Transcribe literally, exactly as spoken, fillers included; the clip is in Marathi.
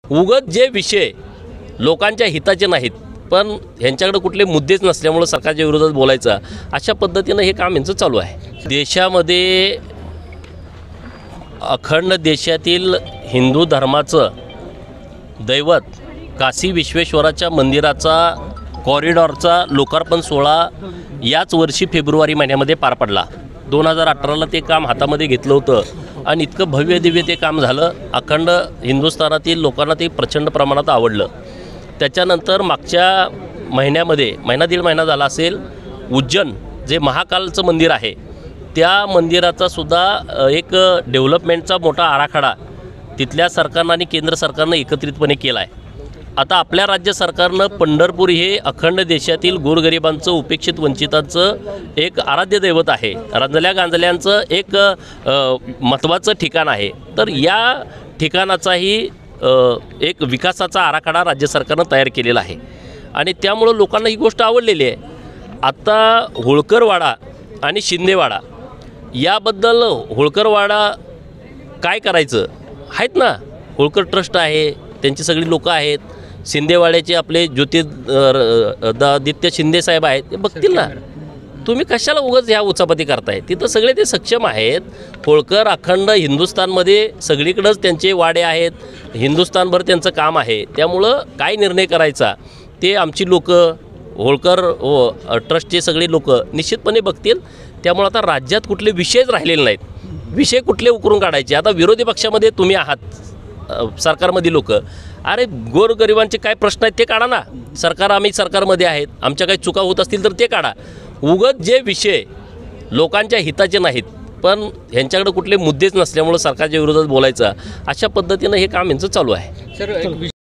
उगत जे विषय लोकांच्या हिताचे नाहीत पण ह्यांच्याकडे कुठले मुद्देच नसल्यामुळे सरकारच्या विरोधात बोलायचा, अशा पद्धतीनं हे काम यांचं चालू आहे। देशामध्ये अखंड देशातील हिंदू धर्माचं दैवत काशी विश्वेश्वराच्या मंदिराचा कॉरिडॉरचा लोकार्पण सोहळा याच वर्षी फेब्रुवारी महिन्यामध्ये पार पडला। दोन हजार अठराला ते काम हातामध्ये घेतलं होतं आणि इतकं भव्य दिव्य ते काम झालं। अखंड हिंदुस्थानातील लोकांना ते प्रचंड प्रमाणात आवडलं। त्याच्यानंतर मागच्या महिन्यामध्ये महिना दीड महिना झाला असेल, उज्जैन जे महाकालचं मंदिर आहे त्या मंदिराचा सुद्धा एक डेव्हलपमेंटचा मोठा आराखडा तिथल्या सरकारनं आणि केंद्र सरकारनं एकत्रितपणे केला आहे। आता आपल्या राज्य सरकारनं पंढरपूर हे अखंड देशातील गोरगरिबांचं उपेक्षित वंचितांचं एक आराध्य दैवत आहे, रंजल्या गांजल्यांचं एक महत्त्वाचं ठिकाण आहे। तर या ठिकाणाचाही एक विकासाचा आराखडा राज्य सरकारनं तयार केलेला आहे आणि त्यामुळं लोकांना ही गोष्ट आवडलेली आहे। आता होळकरवाडा आणि शिंदेवाडा याबद्दल होळकरवाडा काय करायचं आहेत ना, होळकर ट्रस्ट आहे, त्यांची सगळी लोकं आहेत, शिंदेवाड्याचे आपले ज्योतिरादित्य शिंदे साहेब आहेत, ते बघतील ना। तुम्ही कशाला उगाच ह्या उचापती करताय? तिथं सगळे ते सक्षम आहेत। होळकर अखंड हिंदुस्थानमध्ये सगळीकडेच त्यांचे वाडे आहेत, हिंदुस्थानभर त्यांचं काम आहे। त्यामुळं काय निर्णय करायचा ते आमची लोकं, होळकर ट्रस्टचे सगळे लोकं निश्चितपणे बघतील। त्यामुळे आता राज्यात कुठले विषयच राहिलेले नाहीत, विषय कुठले उकरून काढायचे। आता विरोधी पक्षामध्ये तुम्ही आहात, सरकारमध्ये लोक, अरे गोरगरिबांचे काय प्रश्न आहेत ते काढा ना। सरकार आम्ही सरकारमध्ये आहेत, आमच्या काही चुका होत असतील तर ते काढा। उगत जे विषय लोकांच्या हिताचे नाहीत पण ह्यांच्याकडे कुठले मुद्देच नसल्यामुळे सरकारच्या विरोधात बोलायचा, अशा पद्धतीनं हे काम यांचं चालू आहे। सर